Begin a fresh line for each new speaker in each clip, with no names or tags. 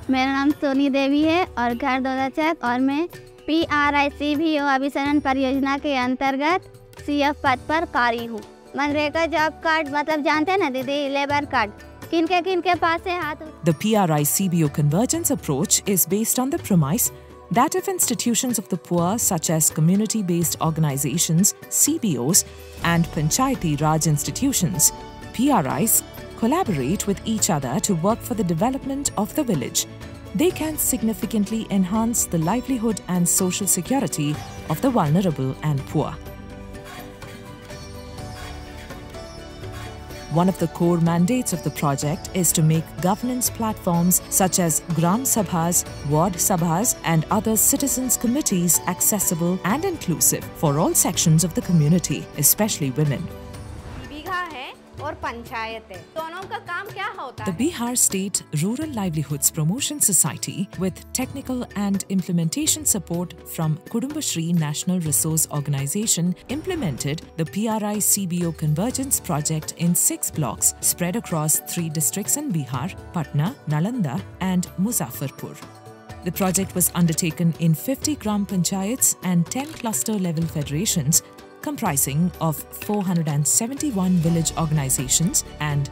मेरा नाम सोनी देवी है और घर दौलतचंद और मैं PRICBO अभिसरण परियोजना के अंतर्गत CF पद पर कार्य हूँ। मनरेगा जॉब कार्ड मतलब जानते हैं ना दीदी, लेबर कार्ड किन के पास है हाथ।
The PRICBO convergence approach is based on the premise that if institutions of the poor such as community-based organizations, CBOs and Panchayati Raj institutions, PRIs, collaborate with each other to work for the development of the village, they can significantly enhance the livelihood and social security of the vulnerable and poor. One of the core mandates of the project is to make governance platforms such as Gram Sabhas, Ward Sabhas and other citizens' committees accessible and inclusive for all sections of the community, especially women.
और पंचायत है, दोनों का काम क्या होता है?
The Bihar State Rural Livelihoods Promotion Society, with technical and implementation support from Kudumbashree National Resource Organization, implemented the PRICBO Convergence Project in 6 blocks spread across 3 districts in Bihar: Patna, Nalanda and Muzaffarpur. The project was undertaken in 50 Gram Panchayats and 10 cluster-level federations comprising of 471 village organizations and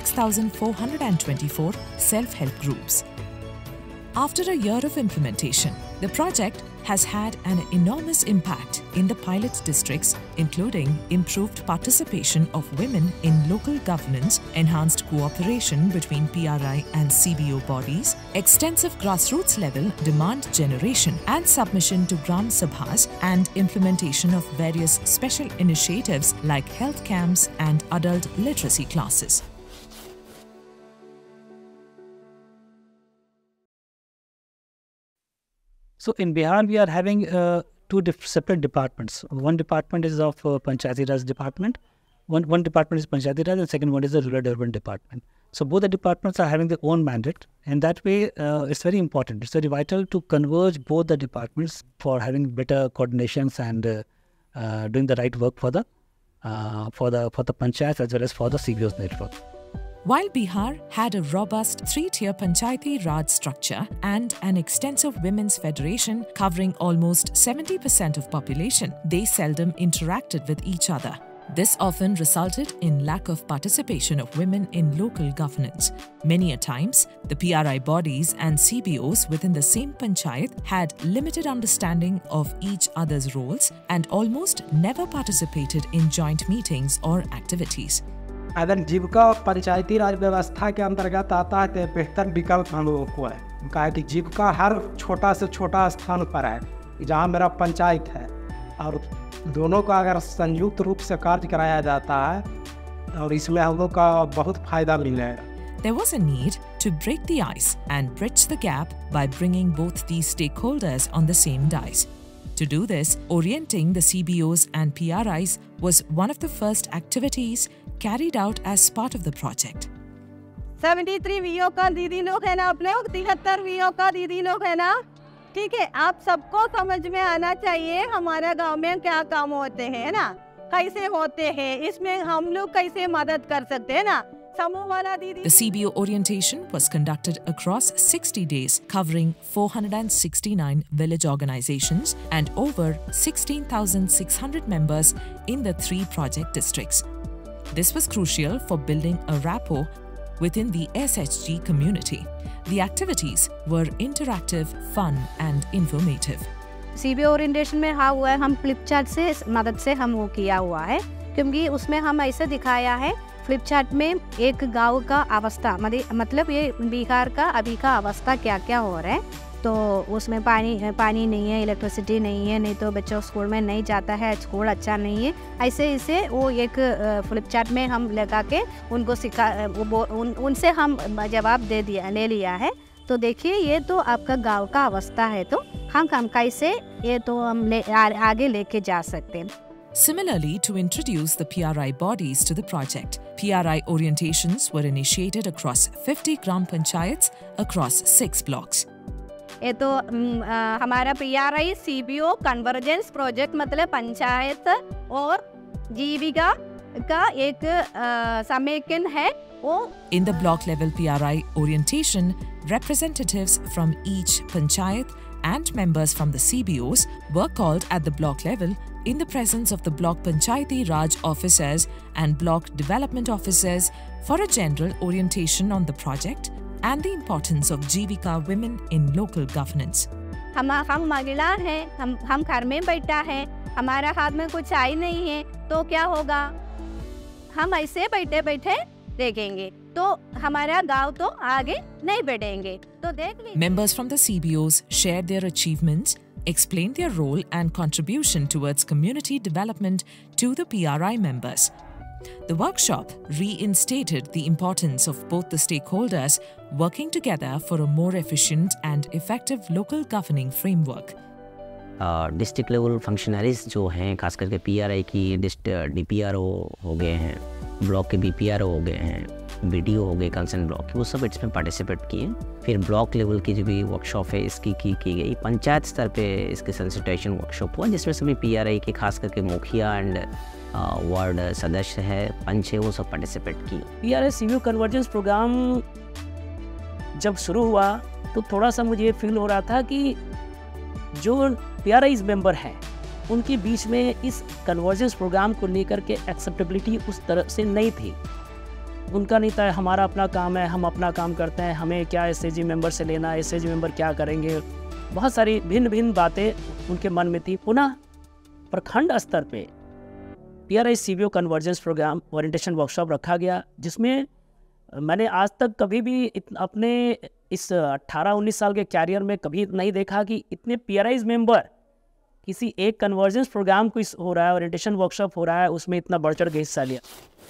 6,424 self-help groups. After a year of implementation, the project has had an enormous impact in the pilot districts, including improved participation of women in local governance, enhanced cooperation between PRI and CBO bodies, extensive grassroots level demand generation and submission to Gram Sabhas, and implementation of various special initiatives like health camps and adult literacy classes.
So in Bihar, we are having 2 separate departments. One department is of Panchayati Raj department. One department is Panchayati Raj, and second one is the Rural Development department. So both the departments are having their own mandate, and that way it's very important. It's very vital to converge both the departments for having better coordinations and doing the right work for the panchayats as well as for the CBO's network.
While Bihar had a robust 3-tier Panchayati Raj structure and an extensive women's federation covering almost 70% of population, they seldom interacted with each other. This often resulted in lack of participation of women in local governance. Many a times, the PRI bodies and CBOs within the same panchayat had limited understanding of each other's roles and almost never participated in joint meetings or activities.
अगर जीविका और पंचायती राज व्यवस्था के अंतर्गत आता है तो बेहतर विकल्प हम लोगों को है। कहा कि जीविका हर छोटा से छोटा स्थान पर है जहाँ मेरा पंचायत है, और दोनों का अगर संयुक्त रूप से कार्य कराया जाता है और इसमें हम लोग का बहुत फायदा मिलेगा।
There was a need to break the ice and bridge the gap by bringing both these stakeholders on the same dais. To do this, orienting the CBOs and PRIs was one of the first activities carried out as part of the project.
73 VO का दीदी लोग है ना, अपने 73 VO का दीदी लोग है ना, ठीक है। आप सबको समझ में आना चाहिए हमारे गांव में क्या काम होते हैं ना, कैसे होते हैं, इसमें हम लोग कैसे मदद कर सकते हैं ना।
The CBO orientation was conducted across 60 days, covering 469 village organizations and over 16,600 members in the 3 project districts. This was crucial for building a rapport within the SHG community. The activities were interactive, fun and informative.
CBO orientation में हाँ हुआ है, हम flip chart से मदद से हम वो किया हुआ है, क्योंकि उसमें हम ऐसे दिखाया है फ्लिप चार्ट में एक गांव का अवस्था, मतलब ये बिहार का अभी का अवस्था क्या क्या हो रहा है। तो उसमें पानी नहीं है, इलेक्ट्रिसिटी नहीं है, नहीं तो बच्चों स्कूल में नहीं जाता है, स्कूल अच्छा नहीं है, ऐसे इसे वो एक फ्लिप चार्ट में हम लगा के उनको उनसे हम जवाब ले लिया है। तो देखिए ये तो आपका गांव का अवस्था है, तो हम कैसे ये तो हम आगे लेके जा सकते हैं।
Similarly, to introduce the PRI bodies to the project, PRI orientations were initiated across 50 Gram Panchayats across 6 blocks.
ये तो हमारा PRI CBO कन्वर्जेंस प्रोजेक्ट मतलब पंचायत और जीविका
का एक समेकन है वो।
In the block level PRI orientation, representatives from each panchayat and members from the CBOs were called at the block level in the presence of the block Panchayati Raj officers and block development officers for a general orientation on the project and the importance of Jivika women in local governance.
हम महिला हैं, हम घर में बैठा है, हमारा हाथ में कुछ आई नहीं है, तो क्या होगा? हम ऐसे बैठे बैठे देखेंगे तो हमारा गांव तो आगे नहीं बढ़ेंगे। तो देख लीजिए।
Members from the CBOs shared their achievements, explained their role and contribution towards community development to the PRI members. The workshop reinstated the importance of both the stakeholders working together for a more efficient and effective local governing framework.
District level functionaries जो हैं, खास करके PRI की DPRO हो गए हैं, block के BPRO हो गए हैं, BDO हो गए कंसर्न ब्लॉक के, वो सब इसमें पार्टिसिपेट किए। फिर ब्लॉक लेवल की जो भी वर्कशॉप है इसकी की गई। पंचायत स्तर पे इसके सेंसिटाइजेशन वर्कशॉप हुआ जिसमें सभी पीआरआई के खास करके मुखिया एंड वार्ड सदस्य है, पंच है, वो सब पार्टिसिपेट किए।
पीआरआई CBO कन्वर्जेंस प्रोग्राम जब शुरू हुआ तो थोड़ा सा मुझे फील हो रहा था कि जो PRIs मेंबर हैं उनके बीच में इस कन्वर्जेंस प्रोग्राम को लेकर के एक्सेप्टेबिलिटी उस तरह से नहीं थी। उनका नहीं था हमारा अपना काम है, हम अपना काम करते हैं, हमें क्या SAG मेंबर से लेना, SAG मेंबर क्या करेंगे, बहुत सारी भिन्न भिन्न बातें उनके मन में थी। पुनः प्रखंड स्तर पे PRI CBO convergence program orientation workshop रखा गया, जिसमें मैंने आज तक कभी भी अपने इस 18-19 साल के कैरियर में कभी नहीं देखा कि इतने PRIs मेंबर किसी एक कन्वर्जेंस प्रोग्राम को हो रहा है, ओरिएंटेशन वर्कशॉप हो रहा है, उसमें इतना बढ़ चढ़ के हिस्सा लिया।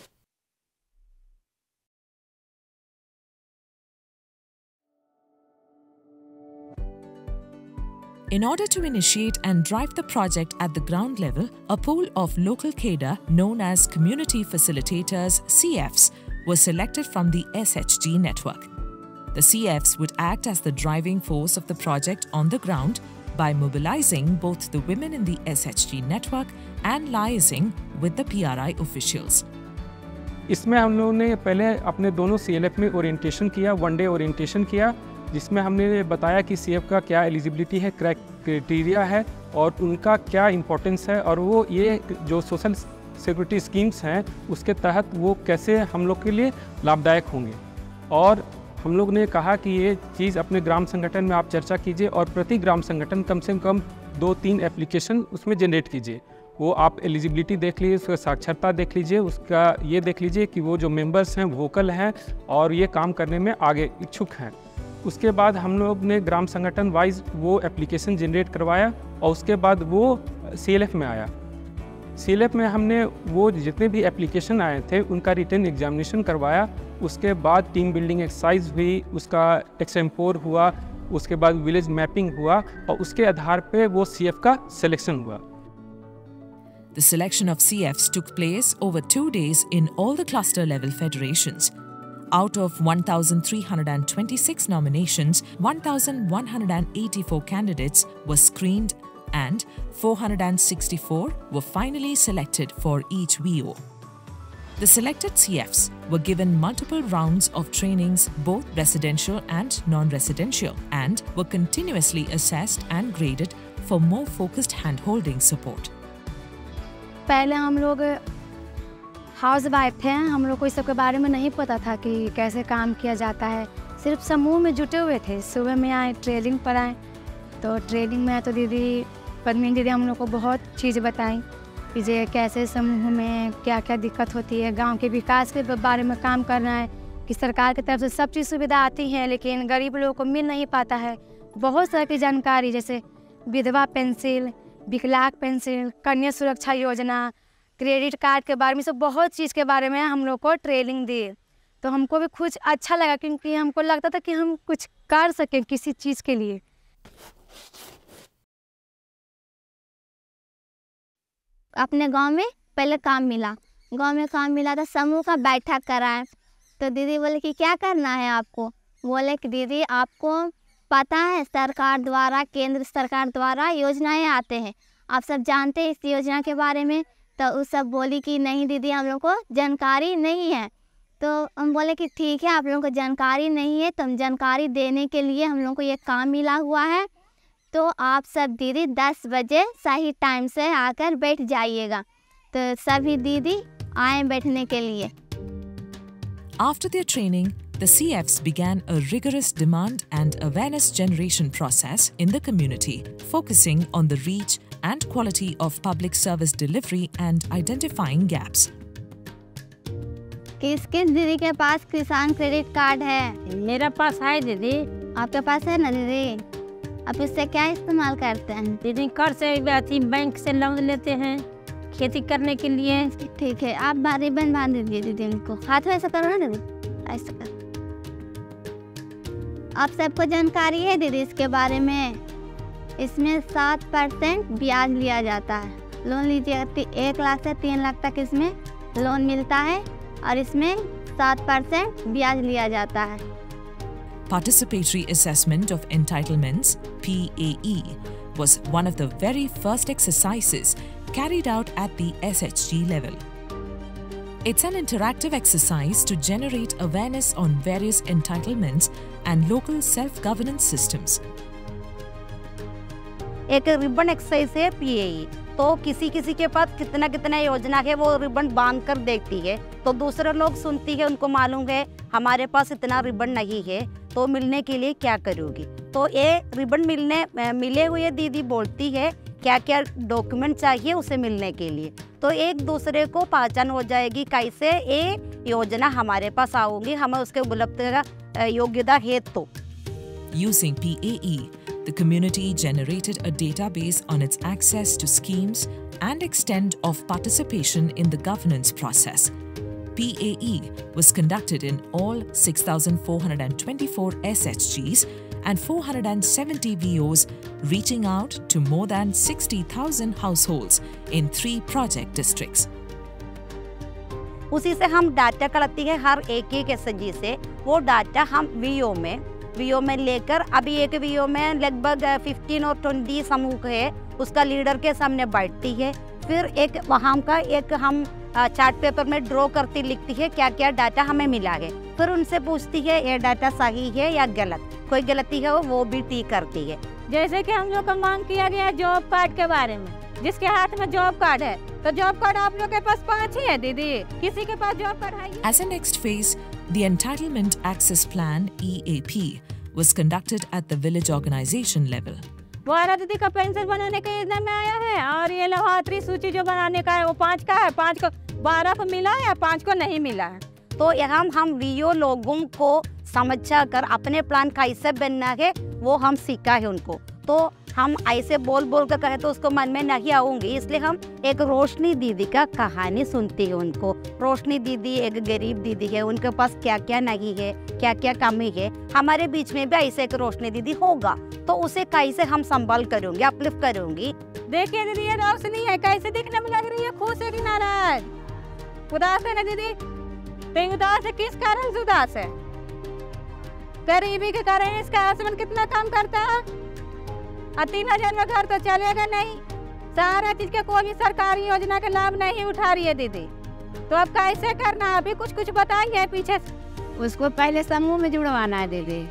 In order to initiate and drive the project at the ground level, a pool of local cadre known as Community Facilitators (CFs) was selected from the SHG network. The CFs would act as the driving force of the project on the ground by mobilizing both the women in the SHG network and liaising with the PRI officials.
इसमें हम लोगों ने पहले अपने दोनों CLF में orientation किया, 1 day orientation किया, जिसमें हमने बताया कि CF का क्या एलिजिबिलिटी है, क्राइटेरिया है और उनका क्या इम्पोर्टेंस है, और वो ये जो सोशल सिक्योरिटी स्कीम्स हैं उसके तहत वो कैसे हम लोग के लिए लाभदायक होंगे। और हम लोग ने कहा कि ये चीज़ अपने ग्राम संगठन में आप चर्चा कीजिए और प्रति ग्राम संगठन कम से कम 2-3 एप्लीकेशन उसमें जनरेट कीजिए। वो आप एलिजिबिलिटी देख लीजिए, उसका साक्षरता देख लीजिए, उसका ये देख लीजिए कि वो जो मेंबर्स हैं वोकल हैं और ये काम करने में आगे इच्छुक हैं। उसके बाद हम लोग ने ग्राम संगठन वाइज वो एप्लीकेशन जनरेट करवाया और उसके बाद वो CLF में आया। CLF में हमने वो जितने भी एप्लीकेशन आए थे उनका रिटन एग्जामिनेशन करवाया। उसके बाद टीम बिल्डिंग एक्सरसाइज हुई, उसका XM4 हुआ, उसके बाद विलेज मैपिंग हुआ और उसके आधार पे वो CF का सिलेक्शन हुआ।
The selection of CFs took place over 2 days in all the cluster level federations. Out of 1,326 nominations, 1,184 candidates were screened and 464 were finally selected for each VO. The selected CFs were given multiple rounds of trainings, both residential and non-residential, and were continuously assessed and graded for more focused hand-holding support.
पहले हम लोग house wife थे, हम लोग को इस सब के बारे में नहीं पता था कि कैसे काम किया जाता है। सिर्फ समूह में जुटे हुए थे। सुबह में आए, ट्रेनिंग पर आए, तो ट्रेनिंग में तो दीदी पद्मिनी दीदी हम लोग को बहुत चीज़ बताई कि जे कैसे समूह में क्या क्या दिक्कत होती है, गांव के विकास के बारे में काम करना है, कि सरकार की तरफ से सब चीज़ सुविधा आती है लेकिन गरीब लोगों को मिल नहीं पाता है। बहुत सारी जानकारी जैसे विधवा पेंसिल, विकलांग पेंसिल, कन्या सुरक्षा योजना, क्रेडिट कार्ड के बारे में, सब बहुत चीज़ के बारे में हम लोग को ट्रेनिंग दी। तो हमको भी कुछ अच्छा लगा क्योंकि हमको लगता था कि हम कुछ कर सकें किसी चीज़ के लिए।
अपने गांव में पहले काम मिला, तो समूह का बैठक कराए। तो दीदी बोले कि क्या करना है आपको? बोले कि दीदी आपको पता है सरकार द्वारा, केंद्र सरकार द्वारा योजनाएं आते हैं, आप सब जानते हैं इस योजना के बारे में। तो उस सब बोली कि नहीं दीदी हम लोग को जानकारी नहीं है। तो हम बोले कि ठीक है आप लोगों को जानकारी नहीं है तो हम जानकारी देने के लिए हम लोग को ये काम मिला हुआ है, तो आप सब दीदी 10 बजे सही टाइम से आकर बैठ जाइएगा। तो सभी दीदी आए बैठने के लिए।
After their training, the CFs began a rigorous demand and awareness generation process in the community, focusing on the reach and quality of public service delivery and identifying gaps.
किस किस दीदी के पास किसान क्रेडिट कार्ड है?
मेरा पास है दीदी।
आपके पास है ना दीदी? आप इससे क्या इस्तेमाल करते हैं?
दीदी कर से बैंक से लोन लेते हैं खेती करने के लिए।
ठीक है आप रिबन बांध दीजिए दीदी उनको। हाथ में ऐसा करो ना दीदी, ऐसा करो। आप सबको जानकारी है दीदी इसके बारे में? इसमें 7% ब्याज लिया जाता है। लोन लीजिएगा 1 लाख से 3 लाख तक इसमें लोन मिलता है और इसमें 7% ब्याज लिया जाता है।
Participatory Assessment of Entitlements (PAE) was one of the very first exercises carried out at the SHG level. It's an interactive exercise to generate awareness on various entitlements and local self-governance systems.
एक ribbon exercise है PAE। तो किसी किसी के पास कितना कितना योजना है वो रिबन बांध कर देखती है, तो दूसरे लोग सुनती है, उनको मालूम है हमारे पास इतना रिबन नहीं है तो मिलने के लिए क्या करोगी। तो ये रिबन मिले हुए दीदी बोलती है क्या क्या डॉक्यूमेंट चाहिए उसे मिलने के लिए, तो एक दूसरे को पहचान हो जाएगी कैसे ये योजना हमारे पास आऊँगी, हमें उसके उपलब्ध का योग्यता है। तो
Using PAE, the community generated a database on its access to schemes and extent of participation in the governance process. PAE was conducted in all 6,424 SHGs and 470 VOs, reaching out to more than 60,000 households in 3 project districts.
उसी से हम data collect है हर एक SHG से। वो data हम VO में लेकर अभी एक VO में लगभग 15 और 20 समूह है, उसका लीडर के सामने बैठती है। फिर एक वहाँ का एक हम चार्ट पेपर में ड्रॉ करती लिखती है क्या क्या डाटा हमें मिला है। फिर उनसे पूछती है ये डाटा सही है या गलत, कोई गलती है वो भी ठीक करती है।
जैसे कि हम लोग को मांग किया गया जॉब कार्ड के बारे में, जिसके हाथ में जॉब कार्ड है तो जॉब कार्ड आप लोग के पास 5 ही है दीदी, किसी के पास जॉब कार्ड है?
As a next phase, the Entitlement Access Plan (EAP) was conducted at the village organization level.
वारा दीदी का पेंशन बनाने के योजना में आया है और ये लाभार्थी सूची जो बनाने का है वो 5 का है, 5 को 12 को मिला है या 5 को नहीं मिला है।
तो यहाँ हम VO लोगों को समझा कर अपने प्लान कैसे बनना है वो हम सीखा है उनको। तो हम ऐसे बोल कर कहे तो उसको मन में नहीं आऊंगी, इसलिए हम एक रोशनी दीदी का कहानी सुनती है उनको। रोशनी दीदी एक गरीब दीदी है, उनके पास क्या क्या नहीं है, क्या क्या कमी है। हमारे बीच में भी ऐसे एक रोशनी दीदी होगा तो उसे कैसे हम संभाल करूंगी, अपलिफ्ट करूंगी।
देखिए दीदी ये रोशनी है, कैसे दिखने में लग रही है, खुश है कि नाराज? उदास है ना दीदी? तो उदास है किस कारण से उदास है? गरीबी के कारण इसका हस्बैंड कितना काम करता है और 3000 में घर तो चलेगा नहीं। सारा चीज के कोई भी सरकारी योजना का लाभ नहीं उठा रही है दीदी, तो अब कैसे करना? अभी कुछ बताइए पीछे।
उसको पहले समूह में जुड़वाना है दीदी,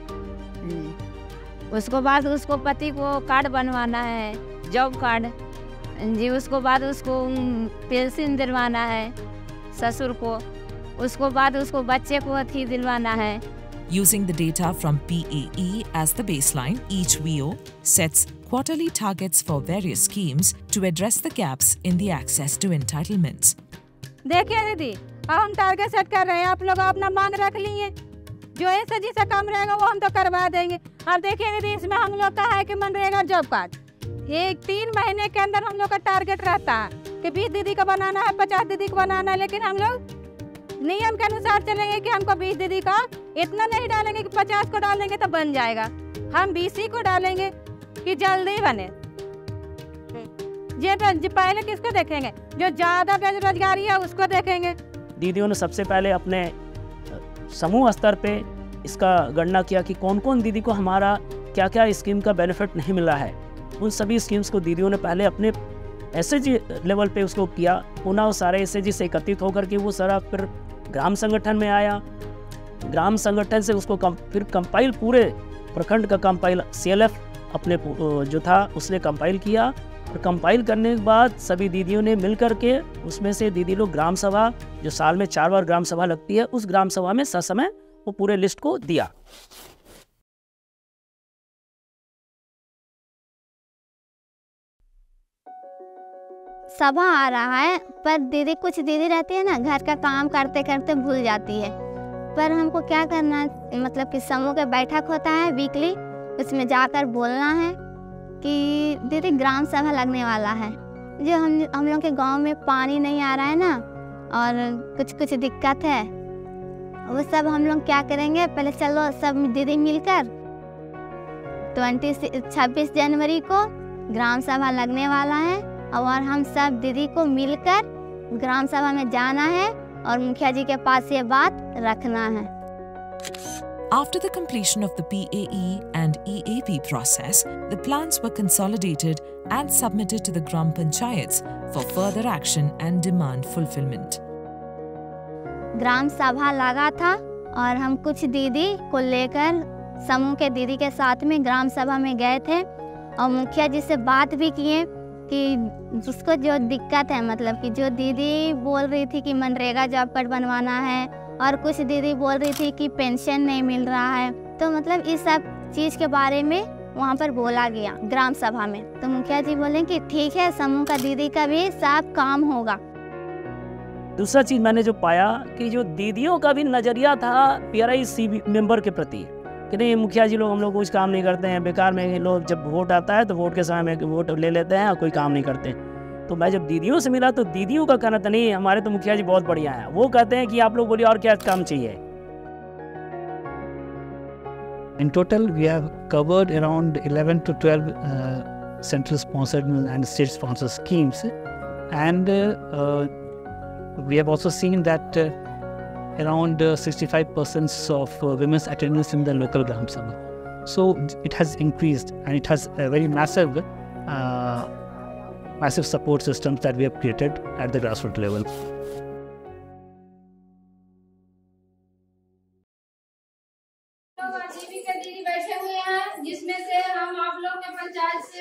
उसको बाद उसको पति को कार्ड बनवाना है, जॉब कार्ड जी। उसको बाद उसको पेंशन दिलवाना है ससुर को, उसको बाद उसको बच्चे को अथी दिलवाना है।
Using the data from PAE as the baseline, each VO sets quarterly targets for various schemes to address the gaps in the access to entitlements.
देखिए दीदी अब हम टारगेट सेट कर रहे हैं, आप लोग अपना मांग रख लिए, जो SHG से कम रहेगा वो हम तो करवा देंगे। अब देखिए दीदी इसमें हम लोग का है कि मनरेगा जॉब कार्ड, ये 3 महीने के अंदर हम लोग का टारगेट रहता है कि 20 दीदी का बनाना है, 50 दीदी का बनाना है, लेकिन हम लोग नियम के अनुसार चलेंगे कि हमको 20 दीदी का इतना नहीं डालेंगे कि 50 को डालेंगे तो बन जाएगा, हम 20 को डालेंगे कि जल्दी बने। जी पहले किसको देखेंगे? जो ज्यादा बेरोजगारी है उसको देखेंगे।
दीदियों ने सबसे पहले अपने समूह स्तर पे इसका गणना किया कि कौन कौन दीदी को हमारा क्या क्या स्कीम का बेनिफिट नहीं मिला है। उन सभी स्कीम्स को दीदियों ने पहले अपने एसएचजी लेवल पे उसको किया, पुनः वो सारे एसएचजी से एकत्रित होकर के वो सारा फिर ग्राम संगठन में आया। ग्राम संगठन से उसको फिर कंपाइल, पूरे प्रखंड का कंपाइल CLF अपने जो था उसने कंपाइल किया, और कंपाइल करने के बाद सभी दीदियों ने मिल कर के उसमें से दीदी लोग ग्राम सभा, जो साल में 4 बार ग्राम सभा लगती है, उस ग्राम सभा में ससमय वो पूरे लिस्ट को दिया।
सभा आ रहा है, पर दीदी, कुछ दीदी रहती है ना, घर का काम करते करते भूल जाती है। पर हमको क्या करना है, मतलब कि समूह का बैठक होता है वीकली, उसमें जाकर बोलना है कि दीदी ग्राम सभा लगने वाला है, जो हम लोग के गांव में पानी नहीं आ रहा है ना, और कुछ दिक्कत है, वो सब हम लोग क्या करेंगे, पहले चलो सब दीदी मिलकर 26 जनवरी को ग्राम सभा लगने वाला है, और हम सब दीदी को मिलकर ग्राम सभा में जाना है और मुखिया जी के पास ये बात रखना है।
After the completion of the PAE and EAP process, the plans were consolidated and submitted to the Gram Panchayats for further action and demand fulfillment.
ग्राम सभा लगा था और हम कुछ दीदी को लेकर समूह के दीदी के साथ में ग्राम सभा में गए थे, और मुखिया जी से बात भी किए कि जिसको जो दिक्कत है, मतलब कि जो दीदी बोल रही थी कि मनरेगा जॉब कार्ड बनवाना है, और कुछ दीदी बोल रही थी कि पेंशन नहीं मिल रहा है, तो मतलब इस सब चीज़ के बारे में वहाँ पर बोला गया ग्राम सभा में। तो मुखिया जी बोले कि ठीक है, समूह का दीदी का भी सब काम होगा।
दूसरा चीज़ मैंने जो पाया कि जो दीदियों का भी नज़रिया था PRIC मेंबर के प्रति, कि नहीं मुखिया जी लोग हम लोग कुछ काम नहीं करते हैं, बेकार में लोग, जब वोट आता है तो वोट के समय में वोट ले लेते हैं और कोई काम नहीं करते। तो मैं जब दीदियों से मिला तो दीदियों का कहना था नहीं, हमारे तो मुखिया जी बहुत बढ़िया हैं, वो कहते हैं कि आप लोग बोलिए और क्या काम चाहिए।
In total, we have covered around 11 to 12 central sponsored and state sponsored schemes, and we have also seen that around 65% of women's attendance in the local Gram Sabha. So it has increased, and it has a very massive support systems that we have created at the grassroots level.
दीदी बैठे हुए हैं, जिसमें से हम आप लोग के पंचायत से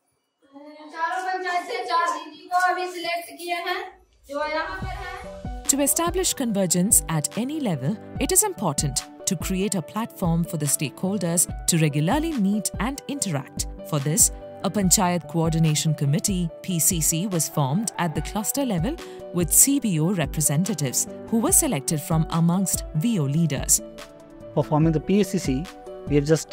चारों पंचायत से 4 दीदी को अभी सिलेक्ट किए हैं जो यहाँ पर हैं।
To establish convergence at any level, it is important to create a platform for the stakeholders to regularly meet and interact. For this, a Panchayat Coordination Committee (PCC) was formed at the cluster level with CBO representatives who were selected from amongst VO leaders.
For forming the PCC, we have just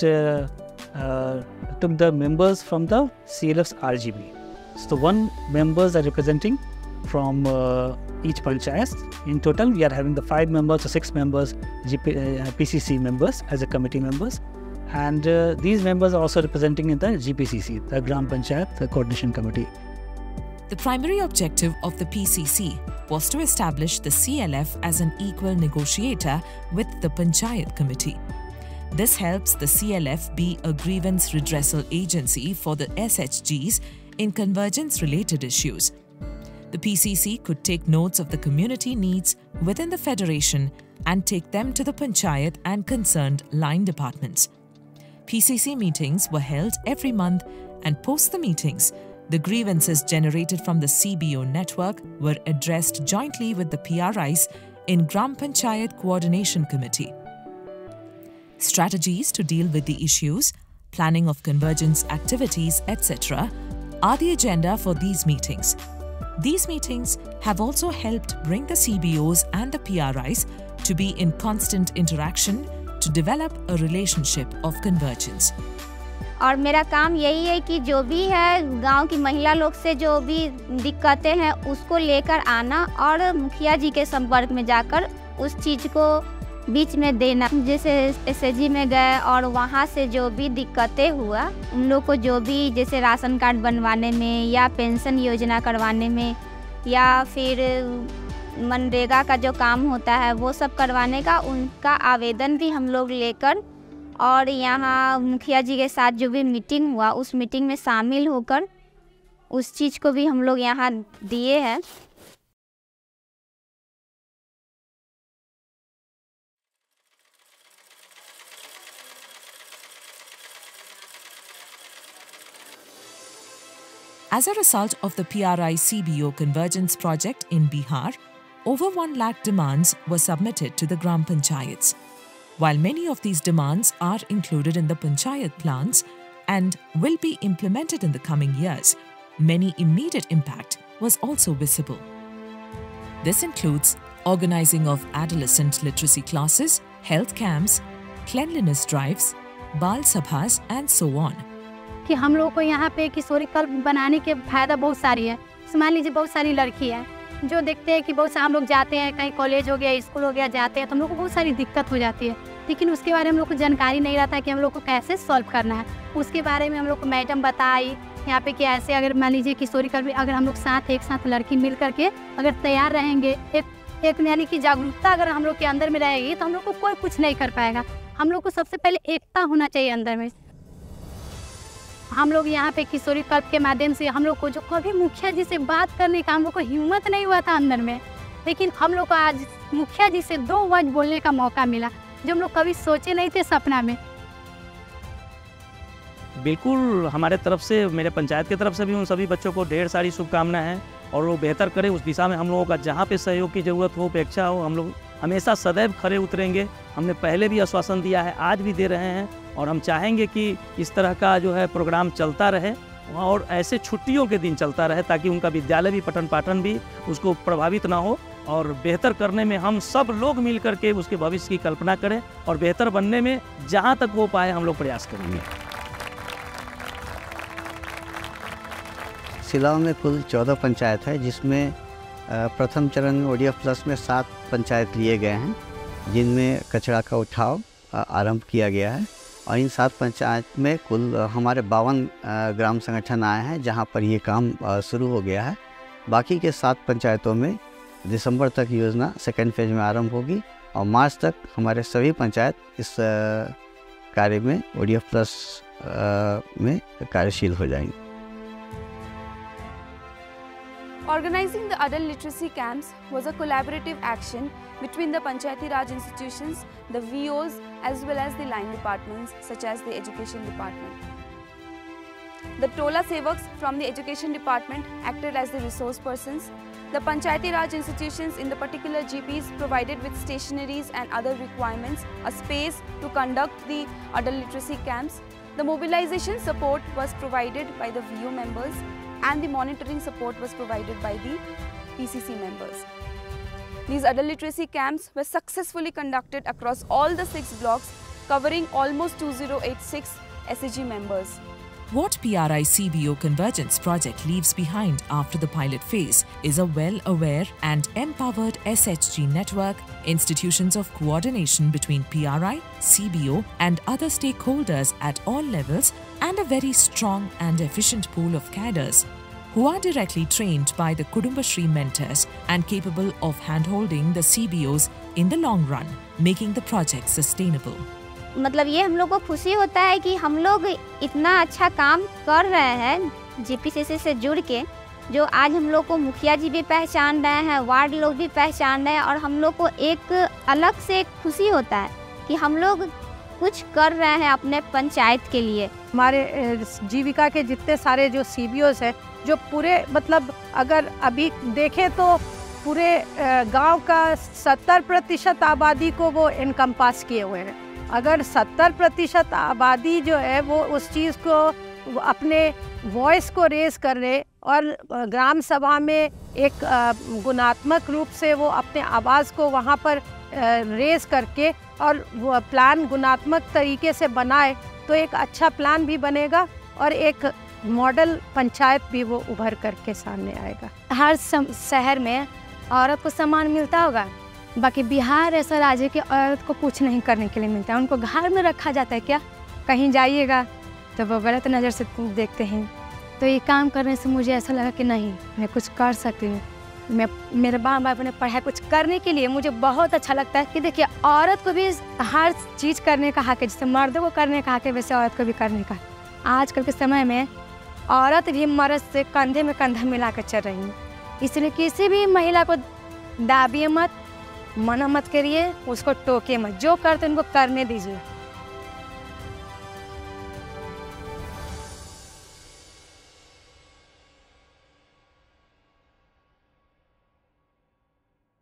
took the members from the CLF's RGB. So 1 members are representing from each panchayat. In total, we are having the 5 members or 6 members PCC members as a committee members, and these members are also representing in the GPCC, the Gram Panchayat Coordination Committee.
The primary objective of the PCC was to establish the CLF as an equal negotiator with the Panchayat Committee. This helps the CLF be a grievance redressal agency for the SHGs in convergence-related issues. The PCC could take notes of the community needs within the Federation and take them to the Panchayat and concerned line departments. PCC meetings were held every month, and post the meetings, the grievances generated from the CBO network were addressed jointly with the PRIs in Gram Panchayat Coordination Committee. Strategies to deal with the issues, planning of convergence activities, etc. are the agenda for these meetings. These meetings have also helped bring the CBOs and the PRIs to be in constant interaction to develop a relationship of convergence.
और मेरा काम यही है कि जो भी है गांव की महिला लोग से जो भी दिक्कतें हैं उसको लेकर आना और मुखिया जी के संपर्क में जाकर उस चीज़ को बीच में देना। जैसे SHG में गए और वहाँ से जो भी दिक्कतें हुआ उन लोग को जो भी जैसे राशन कार्ड बनवाने में या पेंशन योजना करवाने में या फिर मनरेगा का जो काम होता है वो सब करवाने का उनका आवेदन भी हम लोग लेकर और यहाँ मुखिया जी के साथ जो भी मीटिंग हुआ उस मीटिंग में शामिल होकर उस चीज़ को भी हम लोग यहाँ दिए हैं।
As a result of the PRI CBO convergence project in Bihar, over 1 lakh demands were submitted to the Gram Panchayats. While many of these demands are included in the Panchayat plans and will be implemented in the coming years, many immediate impact was also visible. This includes organizing of adolescent literacy classes, health camps, cleanliness drives, Bal Sabhas and so on.
कि हम लोग को यहाँ पे किशोरी club बनाने के फायदा बहुत सारी है। मान लीजिए बहुत सारी लड़की है जो देखते हैं कि बहुत सारे हम लोग जाते हैं, कहीं कॉलेज हो गया, स्कूल हो गया, जाते हैं तो हम लोग को बहुत सारी दिक्कत हो जाती है, लेकिन उसके बारे में हम लोग को जानकारी नहीं रहता कि हम लोग को कैसे सॉल्व करना है। उसके बारे में हम लोग को मैडम बताई यहाँ पे कि ऐसे अगर मान लीजिए किशोरी क्लब अगर हम लोग एक साथ लड़की मिल करके अगर तैयार रहेंगे, एक यानी कि जागरूकता अगर हम लोग के अंदर में रहेगी तो हम लोग को कोई कुछ नहीं कर पाएगा। हम लोग को सबसे पहले एकता होना चाहिए अंदर में। हम लोग यहाँ पे किशोरी क्लब के माध्यम से हम लोग को जो कभी मुखिया जी से बात करने का हम लोग को हिम्मत नहीं हुआ था अंदर में, लेकिन हम लोग को आज मुखिया जी से 2 वर्ड बोलने का मौका मिला जो हम लोग कभी सोचे नहीं थे सपना में।
बिल्कुल हमारे तरफ से, मेरे पंचायत की तरफ से भी उन सभी बच्चों को ढेर सारी शुभकामनाएं हैं और वो बेहतर करें उस दिशा में। हम लोगों का जहाँ पे सहयोग की ज़रूरत हो, अपेक्षा हो, हम लोग हमेशा सदैव खरे उतरेंगे। हमने पहले भी आश्वासन दिया है, आज भी दे रहे हैं और हम चाहेंगे कि इस तरह का जो है प्रोग्राम चलता रहे और ऐसे छुट्टियों के दिन चलता रहे ताकि उनका विद्यालय भी, पठन पाठन भी उसको प्रभावित ना हो और बेहतर करने में हम सब लोग मिल करके उसके भविष्य की कल्पना करें और बेहतर बनने में जहाँ तक हो पाए हम लोग प्रयास करेंगे।
सिलाव में कुल 14 पंचायत है, जिसमें प्रथम चरण में ODF प्लस में 7 पंचायत लिए गए हैं, जिनमें कचरा का उठाव आरंभ किया गया है और इन 7 पंचायत में कुल हमारे 52 ग्राम संगठन आए हैं जहां पर ये काम शुरू हो गया है। बाकी के 7 पंचायतों में दिसंबर तक योजना सेकेंड फेज में आरंभ होगी और मार्च तक हमारे सभी पंचायत इस कार्य में ODF प्लस में कार्यशील हो जाएंगे।
Organizing the adult literacy camps was a collaborative action between the Panchayati Raj institutions, the VOs as well as the line departments such as the education department. The Tola Sevaks from the education department acted as the resource persons. The Panchayati Raj institutions in the particular GPs provided with stationaries and other requirements, a space to conduct the adult literacy camps. The mobilization support was provided by the VO members and the monitoring support was provided by the PCC members. These adult literacy camps were successfully conducted across all the 6 blocks, covering almost 2086 SAG members.
What PRI CBO Convergence project leaves behind after the pilot phase is a well-aware and empowered SHG network, institutions of coordination between PRI, CBO and other stakeholders at all levels, and a very strong and efficient pool of cadres who are directly trained by the Kudumbashree mentors and capable of handholding the CBOs in the long run, making the project sustainable.
मतलब ये हम लोग को खुशी होता है कि हम लोग इतना अच्छा काम कर रहे हैं जीपीसीसी से जुड़ के, जो आज हम लोग को मुखिया जी भी पहचान रहे हैं, वार्ड लोग भी पहचान रहे हैं और हम लोग को एक अलग से एक खुशी होता है कि हम लोग कुछ कर रहे हैं अपने पंचायत के लिए।
हमारे जीविका के जितने सारे जो CBOs हैं, जो पूरे मतलब अगर अभी देखें तो पूरे गांव का 70% आबादी को वो एनकम्पास किए हुए हैं। अगर 70% आबादी जो है वो उस चीज़ को अपने वॉइस को रेज कर रहे और ग्राम सभा में एक गुणात्मक रूप से वो अपने आवाज़ को वहाँ पर रेज करके और वो प्लान गुणात्मक तरीके से बनाए तो एक अच्छा प्लान भी बनेगा और एक मॉडल पंचायत भी वो उभर करके सामने आएगा।
हर शहर में औरत को सम्मान मिलता होगा, बाकी बिहार ऐसा राज्य है कि औरत को कुछ नहीं करने के लिए मिलता है, उनको घर में रखा जाता है। क्या कहीं जाइएगा तो वो गलत नज़र से देखते हैं। तो ये काम करने से मुझे ऐसा लगा कि नहीं, मैं कुछ कर सकती हूँ। मेरे माँ बाप ने पढ़ाया कुछ करने के लिए, मुझे बहुत अच्छा लगता है कि देखिए औरत को भी हर चीज़ करने का हक है, जैसे मर्दों को करने का हक है वैसे औरत को भी करने का। आजकल के समय में औरत भी मर्द से कंधे में कंधा मिला कर चल रही हैं। इसलिए किसी भी महिला को दाबिए मत, मना मत करिए, उसको टोके मत, जो करते उनको करने दीजिए।